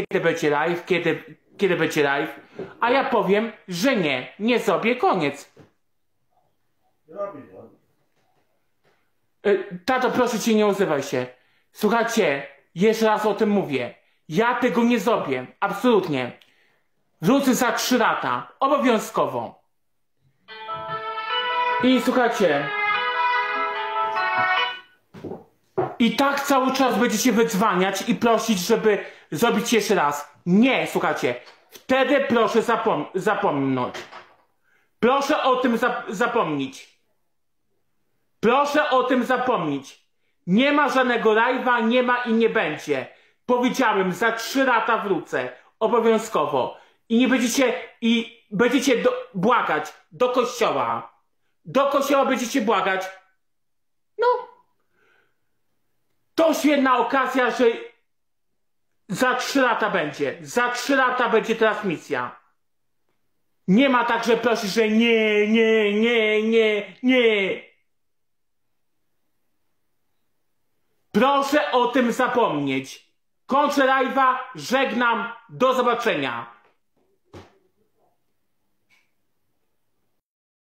kiedy będzie live, kiedy będzie live, a ja powiem, że nie zrobię, koniec. Tato, proszę cię, nie odzywaj się. Słuchajcie, jeszcze raz o tym mówię. Ja tego nie zrobię, absolutnie. Wrócę za 3 lata, obowiązkowo. I słuchajcie, i tak cały czas będziecie wydzwaniać i prosić, żeby zrobić jeszcze raz. Nie, słuchajcie, wtedy proszę zapomnieć. Proszę o tym zapomnieć. Proszę o tym zapomnieć. Nie ma żadnego live'a, nie ma i nie będzie. Powiedziałem, za 3 lata wrócę. Obowiązkowo. I nie będziecie, błagać do kościoła. Do kościoła będziecie błagać. No. To świetna okazja, że za 3 lata będzie. Za 3 lata będzie transmisja. Nie ma tak, że prosisz, że nie. Proszę o tym zapomnieć. Kończę live'a, żegnam, do zobaczenia.